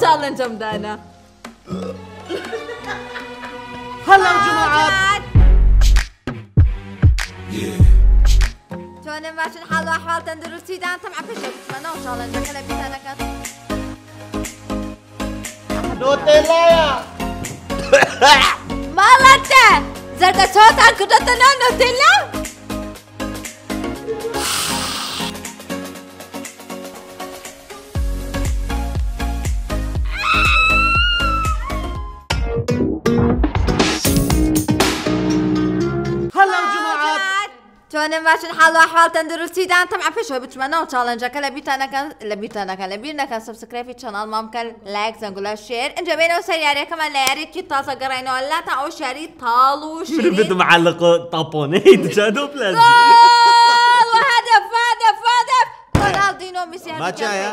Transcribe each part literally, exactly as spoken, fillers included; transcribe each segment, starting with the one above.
چالنجم دانا هلا جماعات چون باشن حال و احوال تندرستی دان طبعا پیش بتمنى و چالنج کلا بیتانا کات نوتيلا مالته زرد صوتان كدتنا نوتيلا چون باشن حال و احوال تندرستی دان طبعا پیش بتمنى و چالنج کلا بیتانا کات لبیتانا کلا بیرنا کات سبسکرایب چنل مام کل لایک زنگولا شیر اینجا بینو سریعه كمان لياري كي تاسا قرينا ولا تا او شاري طالو شيرين بدو معلق طابونيت شادو بلازي وهدف هدف هدف رونالدينو ميسي ما جاية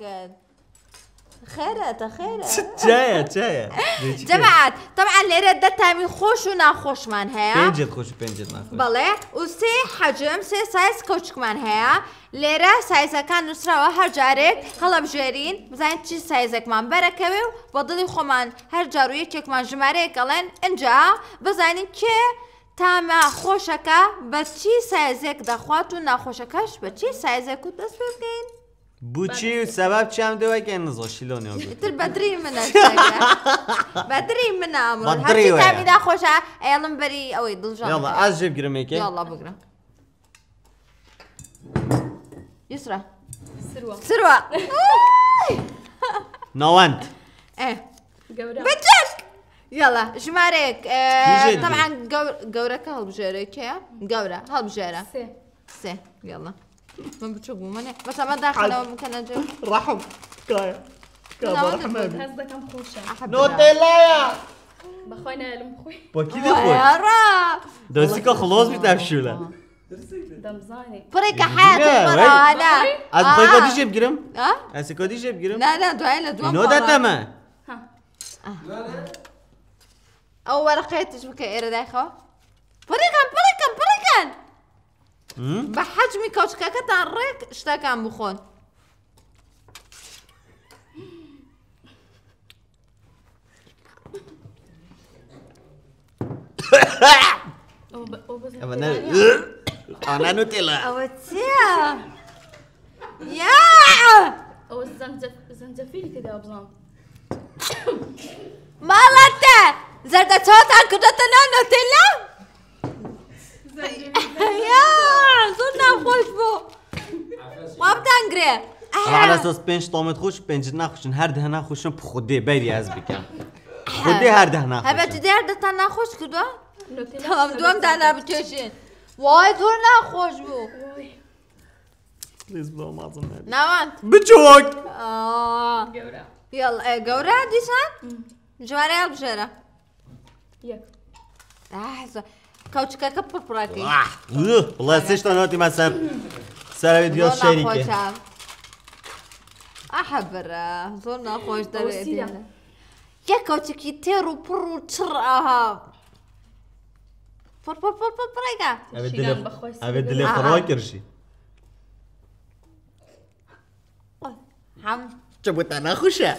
خيرت خيرت جاية جاية جماعات طبعا ليرة دتها من خوش و ناخوش من هيا بينجد خوش بينجد ناخوش بله و سي حجم سي سايز كوچ من هيا ليرة سايزا كان نسرا و هر جارك هلا بجارين بزاين چي سايزا كمان بركوي و بدلي خمان هر جارو يكيك من جماري قلن انجا بزاين كي تاما خوشكا بچي سايزك دخوات و ناخوشكاش بچي سايزك و دست ببگين بوچی سبب چی هم دوه که نزاشی لونی ها تر بدري من الشجرة بدري من أمر بدري هرشي تابي دا خوشة أيضا بري أوي دلجان يلا از جيب گرم ایکه يلا بقرا يسرى سروة سروة ناوند ايه قورة بجك يلا جمارك آه يجي طبعا قورك هالبجيرك يا قورة هالبجيرة سي سي يلا من بتشوفوا مني بس ما داخله ممكن اجي رحم كايا كابا رحمن هزدا كم خوشة نوتيلا يا بخوينا المخوي با کی دخوی يا را دستی که خلاص بیتفشوله دمزاني بريك حياتك وين؟ مرة انا از بخوی کدی جیب گرم ها از کدی جیب گرم لا لا دعي له دوام اینو دادمه ها او ورقيت شبكة ايرا دايخو بريكان بريكان بريكان بحجمي كوشكاكا تاريك اشتاك عم بخون انا انا نوتيلا او تيا يا او الزنجف زنجفيل كده ابزان مالته زرد صوتان كدتنا نوتيلا يا زرنا خوش بو ما بتنقري على اساس پنج تامت خوش پنج نخوشن هر ده نخوشن بخوده بری از بکم خوده هر ده نخوشن هبه جدی هر ده تن نخوش کدو نوتيلا تمام دوم دانا بتوشين واي زور نخوش بو پلیز بلا مازم نبی نوانت بچوک آه قورة يلا قورة ديشان جواري البشرة يك لحظة كوتشكا كبر براكي والله سيش تنوتي ما سر سر فيديو شركة أحب الرا زورنا خوش دبيتي وسيلة. يا كوتشكي تيرو برو تشرقها بر بر بر بر برايكا شيلان بخوي أبد سيلة. لي خراكر شي حم جبت أنا خوشة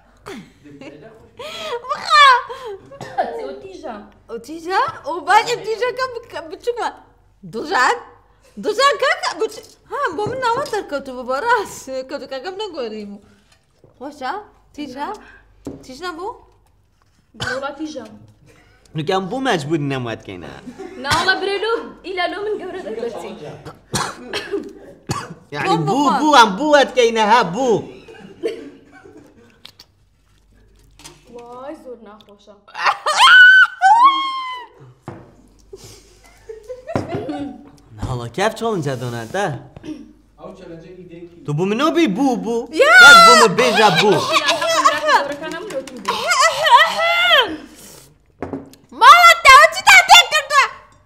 بخا سي وتيجا وتيجا وباقي بتيجا كم بتشوفها دوجان دوجان كاكا بتش ها بومنا وتر كتب براس كتب كاكا بنقوليمو خوشا تيجا تيجنا بو قورة تيجا نكام بو مجبور نموت كينا نالا بريلو إلى لو من قورة دكتي يعني بو بو عم بوت كينا ها بو واي زورنا خوشة هلا كيف تشالنج هذونا ده تو بو منو بي بو بو يا بو من بيجا بو قورة كان عملو تودي مالا تاوتي تاتين كردوا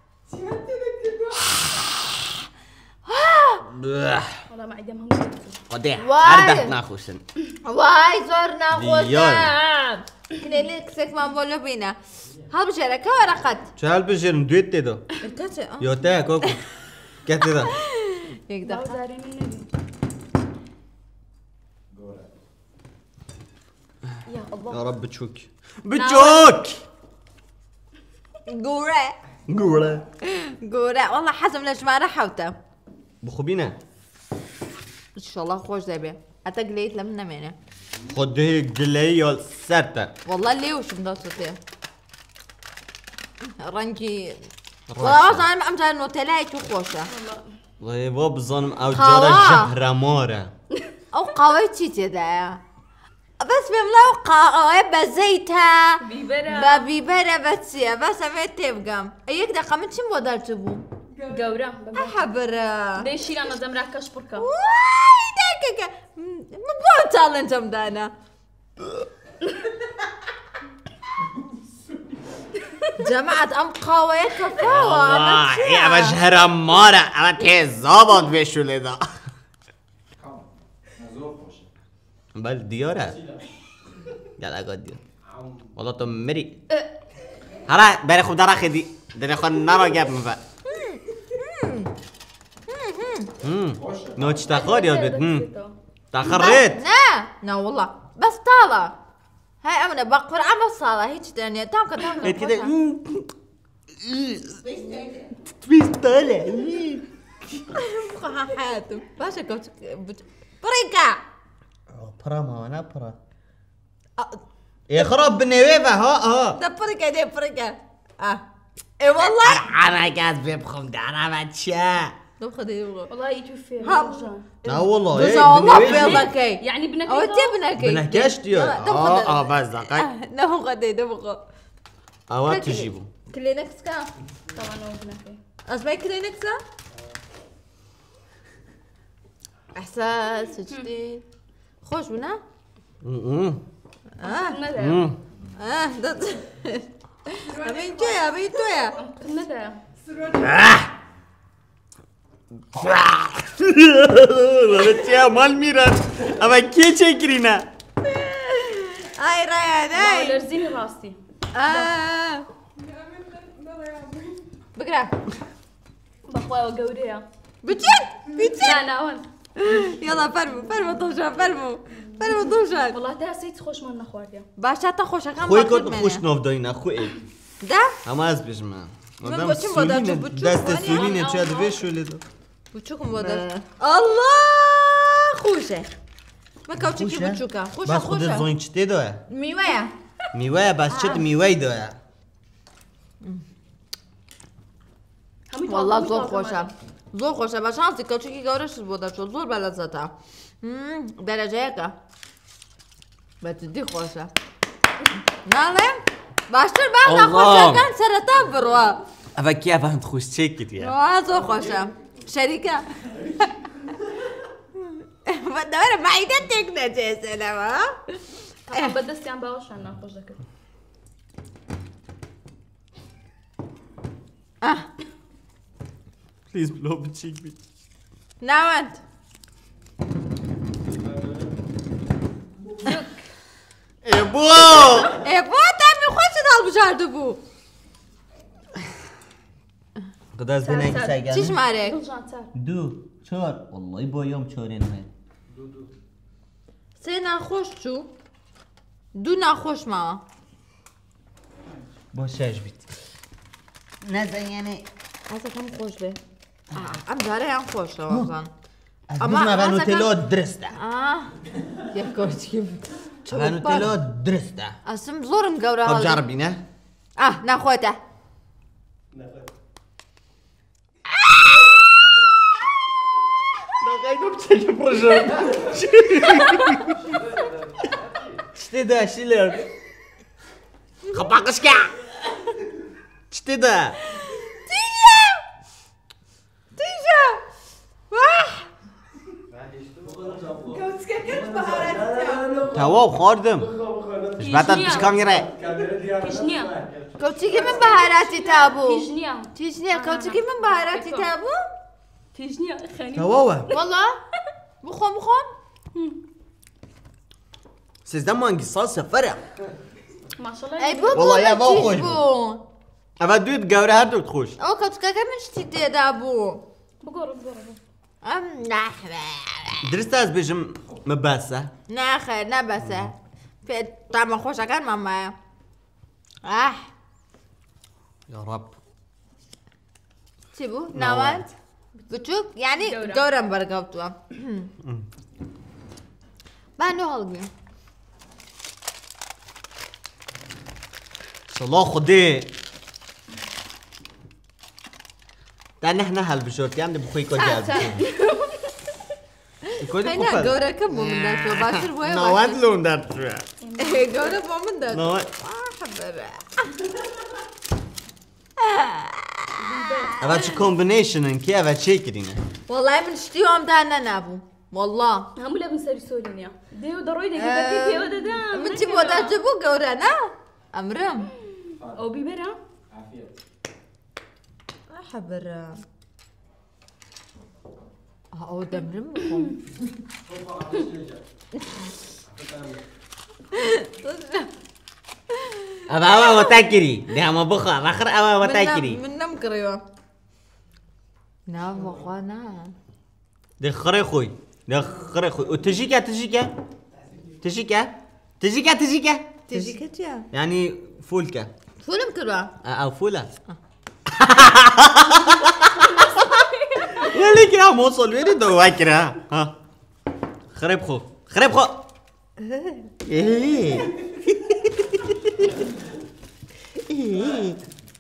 والله ما عندي مهم قديح واي. أردت ناخوشن واي زورنا ديال. خوشا كنيلك سك ما بولو بينا هل بجرا كورقت شو هالبجرم دويت تدو الكاتي يو تا كوكو كاتي ده يقدر زاري من النبي يا رب بچوك بچوك گوره گوره گوره والله حزم لجماره حوته بخوبينه ان شاء الله خوش دبي حتى قليت لم نمينه خده قلي يا سرته والله ليه وش مدوتي رنجي والله انا ام جاي نوتيلا تو خوشه والله باب ظنم او خوا. جرى جهره ماره او قويتي تدا بس بملاو قوي بزيتها بيبرة ببيبره بتسيا بس ما تبقم ايك دقه من شنو بدرتبو قورة حبره ديشي أنا زمرك أشبركا واي دقيقه مو تالنت مدانا جماعة ام قوية كفاوة والله يا جهره ماره اما تي زابط بشو لذا بل دياره قال اقعد ديار والله تو مري هلا بري خود درا خدي دري خود نرا جاب مفا نوتش تاخد يا بنت تاخريت لا لا والله بس طالع هاي امنا بقفر عم الصالة هيك دنيا تام كتام هيك كده تبيس طالع حياتم باشا كوت بريكا برا ما انا برا يخرب بالنويفة ها ها ده بريكا دي بريكا اه اي والله انا قاعد بيبخم ده انا بتشا دو خدي يبغى والله يتوفي هم. لا والله بس ايه والله بالنويفة. بيضكي يعني بنكي او تبنكي بنحكيش ديال اه اه بس دقيق نو خدي دبغى اوقات تجيبه كلينكس كا طبعا هو بنكي اسمعي كلينكس احساس جديد خوش بنا اه ندى اه ده ابين تويا ابين تويا ندى بچه مال میرن اما کی چکرینا هاي رايان والله هاي لرزيني راسي اه بقرا بخوا وقورية بتشك بتشك لا ناون يلا فرمو فرمو طوشان فرمو فرمو طوشان والله تاسيت خوش من نخواتي باشا تخوش كم خوی کن خوش ناف داینا خوی ده اما از بجمع من بچم بادر تو بچوک دست ولی سولینه آن چه آن دوی شوله دو بچوكم بادر الله خوشه ما كوتشكي بچوكا خوشه بس خود خوشه زوین چته دوه ميوه میوه بس چت میوه دوه والله زور خوشه زور خوشه باشه هستی کوچیکی گارش بوده چون زور بلزته درجه یکه بتدی خوشه نه باشتر بعد خوشه کن سرطان بروا اما کی افهم خوش چکید یا آه زور خوشه شریکه داره معیده تکنه چه سلام طبعا بدستي عم باوش عنا خوش ذكر اه پلیز بلو بچیک بید ناوند ای بو ای بو تمی خوش دال بجارده بو قد از بینه که سگن چیش مارک رجعت صار دو چهار والله بایم چهارین من سه نخوش چو دو نخوش ما با شش بید نزن یعنی اصلا کم خوش به ام داره هم خوش اصلا از اما بجمع و اصلا نوتلا درسته آه یا کوچکی و نوتلا درسته اصلا زورم گوره خب حالا جربی نه اه نخوته نقایدم چه پروژه چته ده شیلر خب باقش که چته ده تیجا تیجا واه تواب خوردم اش بعد بشکان گره كيشنيا کوچکی من بهاراتی تابو كيشنيا تیجنیا کوچکی من بهاراتی تابو كيشنيا خاني توابه والله بخون بخون سيزدان مانگی صلصه فرق ما شاء الله ای بو والله يا بو بابا تیج خوش بو اما دوید گوره هر دوت خوش او کوچکا که من شتی دیده بو بقرب بقرب ام نحبه درست از بجم مباسه نه خیر نه بسه في طعم خوش كان ماما اه يا رب سيبو ناوانت بتشوك يعني دورم برقبتوا بانو هلقي صلاح خدي تعال نحن هالبشورتي عم بخوي كل جاب كل هنا جورا كم من ذاك وباشر وين نواد لون دارت جورا مو من ذاك نواد حبر أبغى شو كومبينيشن كي أبغى شيء كرينا والله من شتيهم دانا نابو والله هم لا بنسري سولينيا ديو ضروري ديو دتي ديو ددا من تبغى تجيبوا جورا نا أمرم او بيبرا حبر أو دمرمكم أبغى أبغى وتاكري ده ما بخا آخر أبغى وتاكري من نم كريوا نعم وقانا ده خري خوي ده خري خوي وتجيكا تجيكا تجيكا تجيكا تجيكا تجي كتيا يعني فولكا فولم كروا أو فولا يا ليك يا موصل وين دواكرة ها خرب خو خرب خو ايه ايه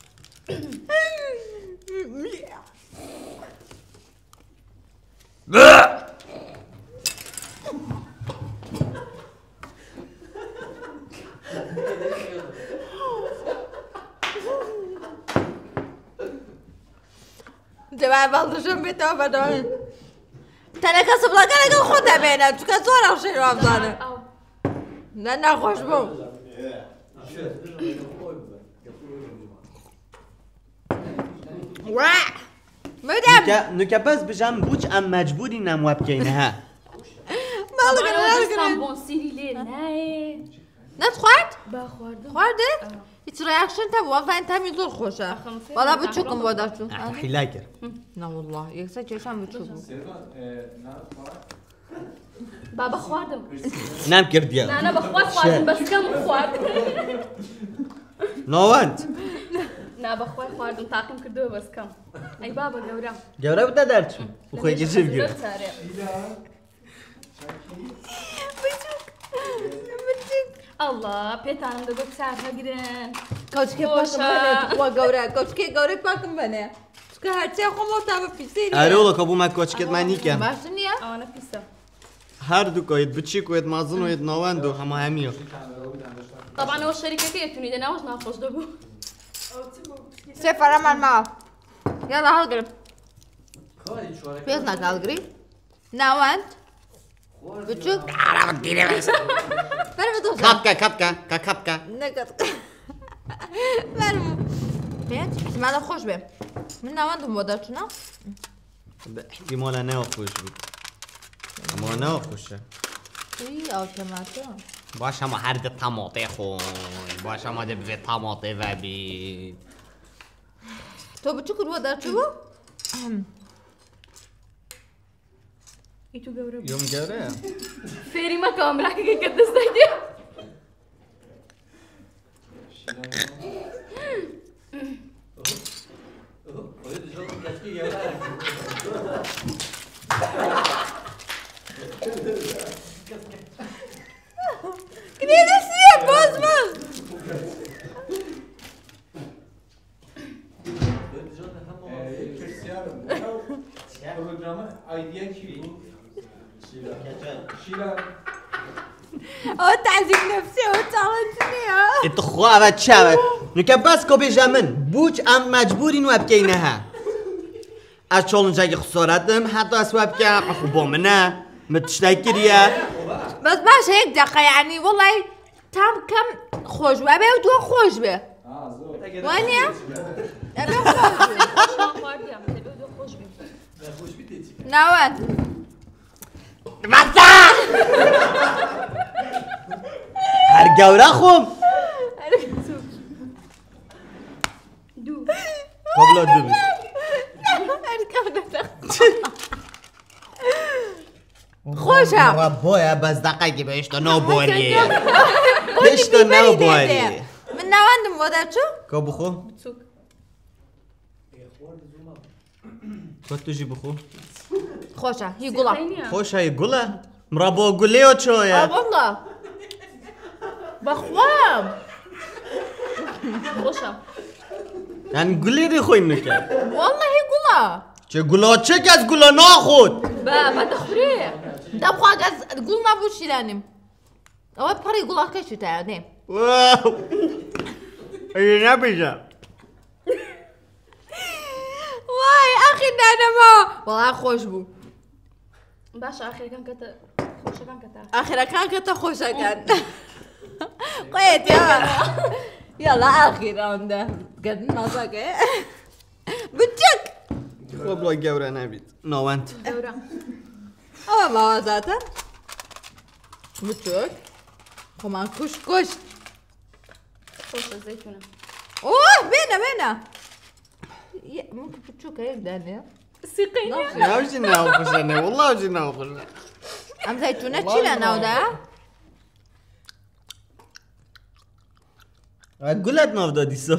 جماعة بلدشون بيتوا بدون تلك سبلا كان يقول خدها بينا تكون صورة وشيء وابزانه لأنه خوش بو واع مدام نكا بس بجام بوش ام مجبوري نمواب كينها ما لقنا انا لا بس لقنا بون سيري لي ناي نت خوارد با خواردم خواردت هیچ ریاکشن تبو والله انت همین زور خوشه والله بتشوكم بودارتو حلاكر نه والله یکسا چشم بتشوكم بابا خواردم نام كرديا لا انا بخوات خواردم بس كم خوارد نوانت لا بخوات خواردم طاقم كردو بس كم اي بابا قورا جورا بدا دارتشو وخوي جيسيف جير الله بيتانم دو بسارها قرن کوچکی پاکم بنه و گوره کوچکی گوره پاکم بنه چکه هرچی خود مطابق پیسیری أرولا كابو ما كوتشكت ما نيكا باشه نیه؟ انا بيسا هر دو كايد بتشيك ويد مازن ويد نواندو هما هميو طبعا هو الشركة كيتوني ده ناوش ناخوش دبو سفر من ما يلا هالقرب بيزنك هالقري ناوانت بتشوك عرفت ديني بس برمو دوزا كابكا كابكا كابكا نقط برمو بيت احتمالا خوش بي من ناواندو مودرتنا احتمال أنا وخوش بي أما أنا وخوشه اي او تماتو باش هما هرد طماطي خون باش هما دبي طماطي وبي تو بتشوك مودرتو ايتو قورا يوم جورا فيري ما كامل حكي كده استهدي كنيدي سيب باز باز Programı idea ki Şila او تعذيب نفسي او تعالجني ها اتخوا بتشاوت نكباسكو بيجامن بوش ام مجبورين وابكينها اشولن جاي خسارتم حتى اسواب كان اخو بومنا متشتكريا بس باش هيك دقة يعني والله تام كم خوش وابي ودو خوش به وين يا؟ ابي خوش به شلون خواردي عم تبي دو خوش بي ناوات متى هرجاورا خوم دو قبل الدبي خۆشە بۆیە بەس دەقەیکی بە هێشتا ناوبووەریە هێشتا ناوبووەری من ناوەندم بۆ دەرچوو کە بخۆ بچووک بە توژی بخۆ خۆشە هی گوڵە خۆشایی گوڵە مرا بۆ گولێەوە چۆیە بڵە بەخوام خۆشە یان گولێری خۆی نکرد وەڵڵە هی گوڵە چه گوڵا چه کەس گوڵە ناخۆت بە مە دەخورێ دەبخوا گەز گوڵ نابوو شیرانیم ئەوە پەڕی گوڵاکەشی تایە دێم ئەی نەبیژە وای ئەخی دانەما وەڵا خۆش بوو باشە ئاخرەکان کەتە خۆشەکان کەتە ئاخرەکان کەتە خۆشەکان قێت یاڵا ئاخیراندا گەردن مازاکە بچک خۆ بڵۆ گەورە نەبیت ناوەند گەورە ئەوە ماوازاتە بچک خۆمان کوش کوش خۆشە زەیتونە ئۆ بێنە بێنە ممکن بچووکە یەکدانێ سیقینە ناوژی ناوخۆشەنێ وڵاوژی ناوخۆشە ئەم زەیتونە چی لە ناودا گولت ناو دادی سا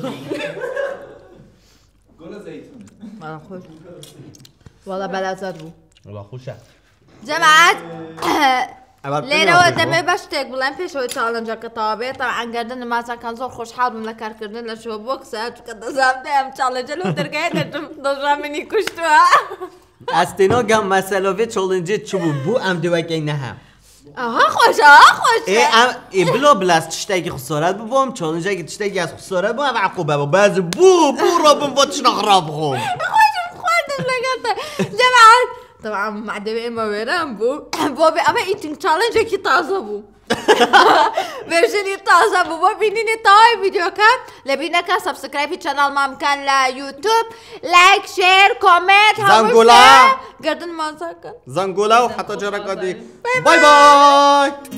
گل زیتونه وەڵا خۆش وەڵا بەلازات بوو وڵا خوشە جەماعەت لێرەوە دەبێ بە شتێک بڵێم پێشەوەی چاڵەنجەکە تەوا بێت ئەنگەردن نمازەکان زۆر خۆشحاڵ بووم لە کارکردن لە شوە بۆکسە چکە دەزانم ئەم چاڵەنجە لەو دەرگایە دەچم دەژا منی کوشتووە ئەستێنۆ گەم مەسەلۆڤێ چۆڵنجێت چ بوو بوو ئەم دووەکەی نەها ئەها خۆشە ئەها خۆشە ئێ ئەم ئێ بلۆ بلاست تشتێکی خسۆرەت بوو بۆم چۆڵنجێکی تشتێکی ئەس خسۆرە بوو ئەم عقوبە بوو بەز بوو بوو ڕۆبم بۆ تشنە خڕاب بخۆم خۆشم خواردم لەگەڵتە جەماعەت طبعا معدەوێ ئێمە وێران بوو بۆ بێ ئەمە ئیتینگ چاڵنجێکی تازە بوو ڤێرژنی تازە بوو بۆ بینینی تەواوی ڤیدیۆکە لە بینەکە سەبسکرایبی چەناڵمان بکەن لە یوتیوب لایک شێر کۆمنت زەنگۆڵا گەردن مازاکەن زەنگۆڵا و حەتە جەرەکە دی بای بای